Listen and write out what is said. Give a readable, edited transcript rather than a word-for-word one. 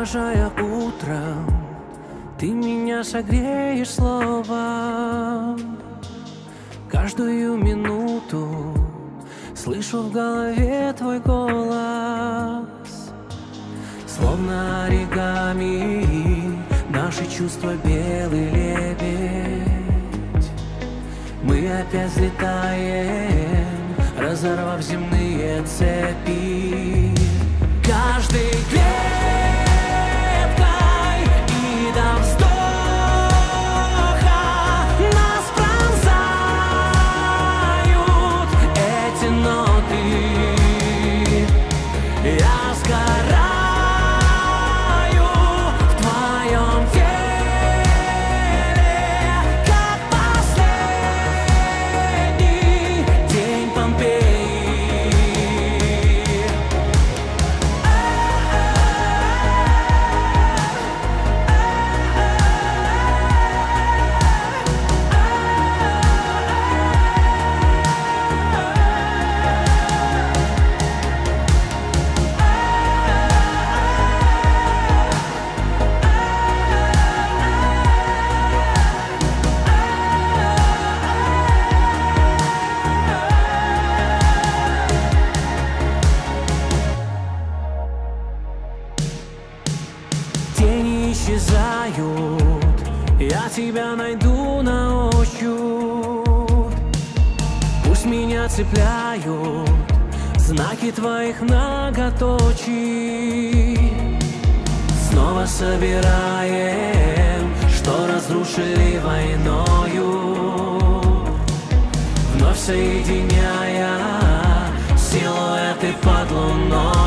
Провожая утром, ты меня согреешь словом. Каждую минуту слышу в голове твой голос. Словно оригами наши чувства белый лебедь. Мы опять взлетаем, разорвав земные цепи. Каждый клеткой и до вздоха нас пронзают эти ноты. Я сгораю в твоем теле, как последний день Помпеи. Тени исчезают, я тебя найду на ощупь. Пусть меня цепляют знаки твоих многоточий. Снова собираем, что разрушили войною, вновь соединяя силуэты под луной.